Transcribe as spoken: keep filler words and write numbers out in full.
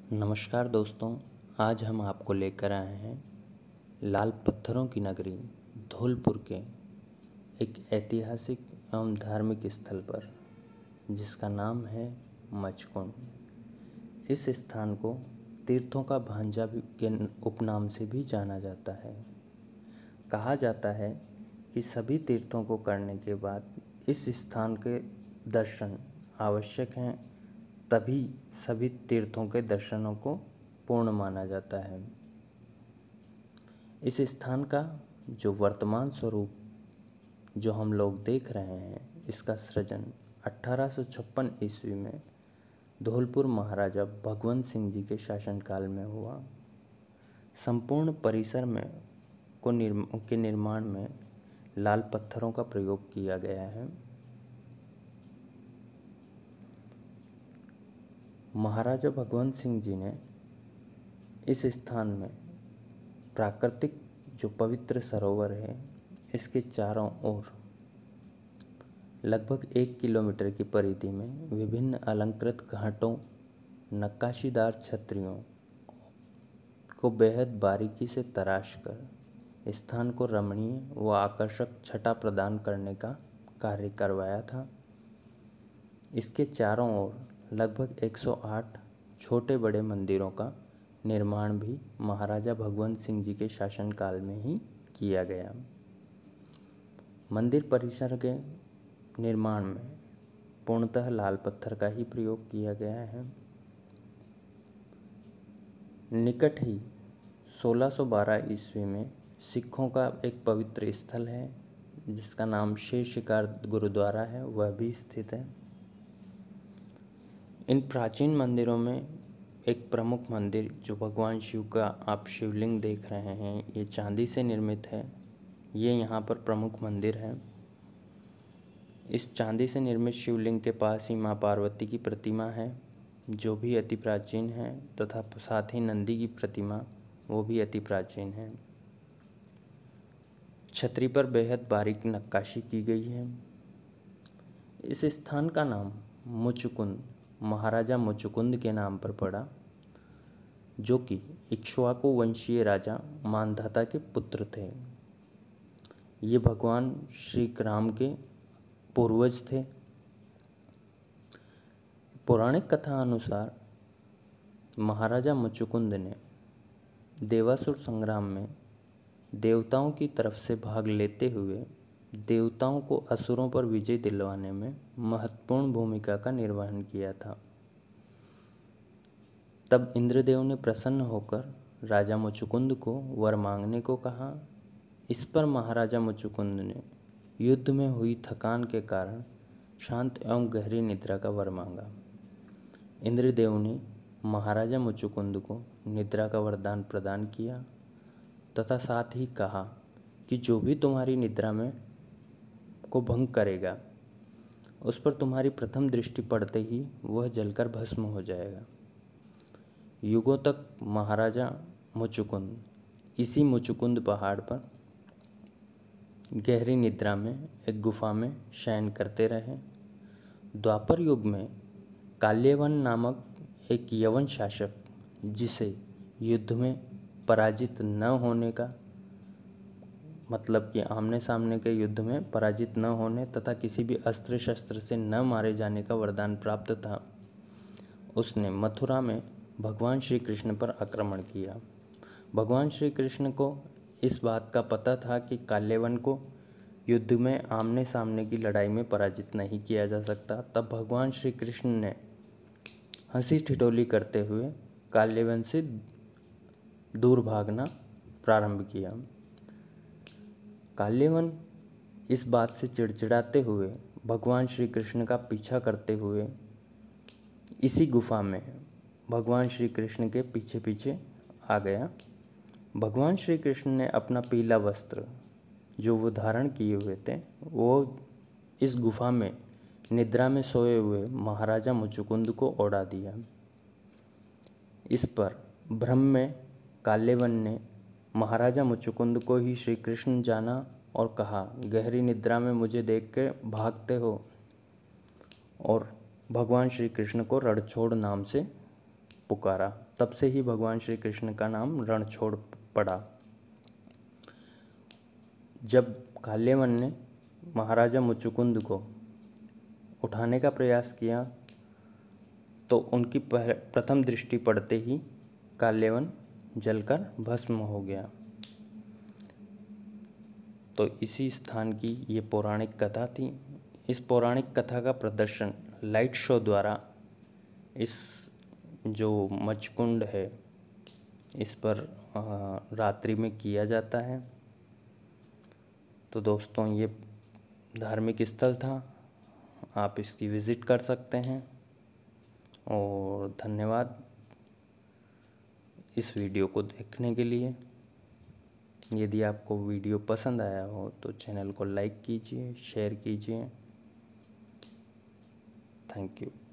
नमस्कार दोस्तों, आज हम आपको लेकर आए हैं लाल पत्थरों की नगरी धौलपुर के एक ऐतिहासिक एवं धार्मिक स्थल पर, जिसका नाम है मचकुंड। इस स्थान को तीर्थों का भांजा भी के उपनाम से भी जाना जाता है। कहा जाता है कि सभी तीर्थों को करने के बाद इस स्थान के दर्शन आवश्यक हैं, तभी सभी तीर्थों के दर्शनों को पूर्ण माना जाता है। इस स्थान का जो वर्तमान स्वरूप जो हम लोग देख रहे हैं, इसका सृजन अठारह सौ छप्पन ईस्वी में धौलपुर महाराजा भगवंत सिंह जी के शासनकाल में हुआ। संपूर्ण परिसर में को निर्म के निर्माण में लाल पत्थरों का प्रयोग किया गया है। महाराजा भगवंत सिंह जी ने इस स्थान में प्राकृतिक जो पवित्र सरोवर है, इसके चारों ओर लगभग एक किलोमीटर की परिधि में विभिन्न अलंकृत घाटों, नक्काशीदार छतरियों को बेहद बारीकी से तराश कर स्थान को रमणीय व आकर्षक छटा प्रदान करने का कार्य करवाया था। इसके चारों ओर लगभग एक सौ आठ छोटे बड़े मंदिरों का निर्माण भी महाराजा भगवंत सिंह जी के शासनकाल में ही किया गया। मंदिर परिसर के निर्माण में पूर्णतः लाल पत्थर का ही प्रयोग किया गया है। निकट ही सोलह सौ बारह ईस्वी में सिखों का एक पवित्र स्थल है, जिसका नाम शेर शिकार गुरुद्वारा है, वह भी स्थित है। इन प्राचीन मंदिरों में एक प्रमुख मंदिर जो भगवान शिव का आप शिवलिंग देख रहे हैं, ये चांदी से निर्मित है। ये यहाँ पर प्रमुख मंदिर है। इस चांदी से निर्मित शिवलिंग के पास ही माँ पार्वती की प्रतिमा है, जो भी अति प्राचीन है, तथा साथ ही नंदी की प्रतिमा, वो भी अति प्राचीन है। छतरी पर बेहद बारीक नक्काशी की गई है। इस स्थान का नाम मुचुकुंद महाराजा मुचुकुंद के नाम पर पड़ा, जो कि इक्ष्वाकु वंशीय राजा मांधाता के पुत्र थे। ये भगवान श्री राम के पूर्वज थे। पौराणिक कथा अनुसार महाराजा मुचुकुंद ने देवासुर संग्राम में देवताओं की तरफ से भाग लेते हुए देवताओं को असुरों पर विजय दिलवाने में महत्वपूर्ण भूमिका का निर्वहन किया था। तब इंद्रदेव ने प्रसन्न होकर राजा मुचुकुंद को वर मांगने को कहा। इस पर महाराजा मुचुकुंद ने युद्ध में हुई थकान के कारण शांत एवं गहरी निद्रा का वर मांगा। इंद्रदेव ने महाराजा मुचुकुंद को निद्रा का वरदान प्रदान किया तथा साथ ही कहा कि जो भी तुम्हारी निद्रा में को भंग करेगा, उस पर तुम्हारी प्रथम दृष्टि पड़ते ही वह जलकर भस्म हो जाएगा। युगों तक महाराजा मुचुकुंद इसी मुचुकुंद पहाड़ पर गहरी निद्रा में एक गुफा में शयन करते रहे। द्वापर युग में काल्यवन नामक एक यवन शासक, जिसे युद्ध में पराजित न होने का मतलब कि आमने सामने के युद्ध में पराजित न होने तथा किसी भी अस्त्र शस्त्र से न मारे जाने का वरदान प्राप्त था, उसने मथुरा में भगवान श्री कृष्ण पर आक्रमण किया। भगवान श्री कृष्ण को इस बात का पता था कि काल्यवन को युद्ध में आमने सामने की लड़ाई में पराजित नहीं किया जा सकता। तब भगवान श्री कृष्ण ने हंसी ठिठोली करते हुए काल्यवन से दूर भागना प्रारंभ किया। काल्यवन इस बात से चिड़चिड़ाते हुए भगवान श्री कृष्ण का पीछा करते हुए इसी गुफा में भगवान श्री कृष्ण के पीछे पीछे आ गया। भगवान श्री कृष्ण ने अपना पीला वस्त्र जो वो धारण किए हुए थे, वो इस गुफा में निद्रा में सोए हुए महाराजा मुचुकुंद को ओढ़ा दिया। इस पर भ्रम में काल्यवन ने महाराजा मुचुकुंद को ही श्री कृष्ण जाना और कहा, गहरी निद्रा में मुझे देख के भागते हो, और भगवान श्री कृष्ण को रणछोड़ नाम से पुकारा। तब से ही भगवान श्री कृष्ण का नाम रणछोड़ पड़ा। जब काल्यवन ने महाराजा मुचुकुंद को उठाने का प्रयास किया तो उनकी प्रथम दृष्टि पड़ते ही काल्यवन जलकर भस्म हो गया। तो इसी स्थान की ये पौराणिक कथा थी। इस पौराणिक कथा का प्रदर्शन लाइट शो द्वारा इस जो मचकुंड है इस पर रात्रि में किया जाता है। तो दोस्तों, ये धार्मिक स्थल था, आप इसकी विज़िट कर सकते हैं। और धन्यवाद इस वीडियो को देखने के लिए। यदि आपको वीडियो पसंद आया हो तो चैनल को लाइक कीजिए, शेयर कीजिए। Thank you.